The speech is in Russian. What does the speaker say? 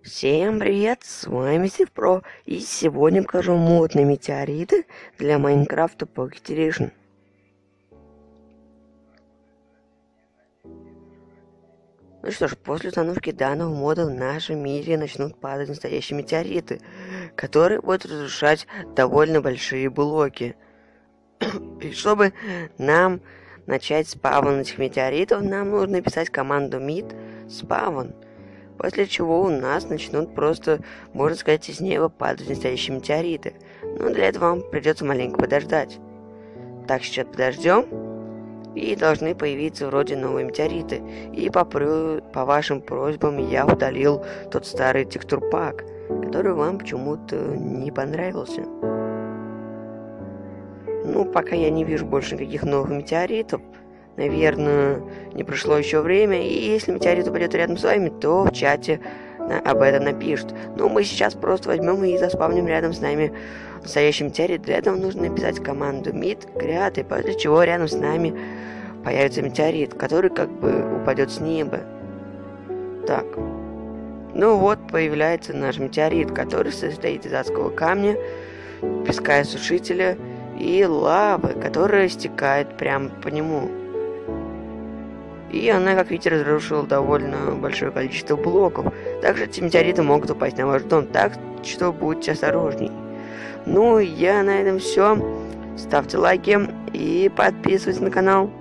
Всем привет, с вами Стив Про, и сегодня покажу модные метеориты для Майнкрафта Pocket Edition. Ну что ж, после установки данного мода в нашем мире начнут падать настоящие метеориты, которые будут разрушать довольно большие блоки. И чтобы нам начать спавн этих метеоритов, нам нужно написать команду mid spawn. После чего у нас начнут просто, можно сказать, из неба падать настоящие метеориты. Но для этого вам придется маленько подождать. Так, сейчас подождем. И должны появиться вроде новые метеориты. И по вашим просьбам я удалил тот старый текстурпак, который вам почему-то не понравился. Ну, пока я не вижу больше никаких новых метеоритов. Наверное, не прошло еще время, и если метеорит упадет рядом с вами, то в чате об этом напишут. Но мы сейчас просто возьмем и заспавним рядом с нами настоящий метеорит. Для этого нужно написать команду mid create, после чего рядом с нами появится метеорит, который как бы упадет с неба. Так. Ну вот, появляется наш метеорит, который состоит из адского камня, песка сушителя и лавы, которая стекает прямо по нему. И она, как видите, разрушила довольно большое количество блоков. Также эти метеориты могут упасть на ваш дом, так что будьте осторожней. Ну, я на этом все. Ставьте лайки и подписывайтесь на канал.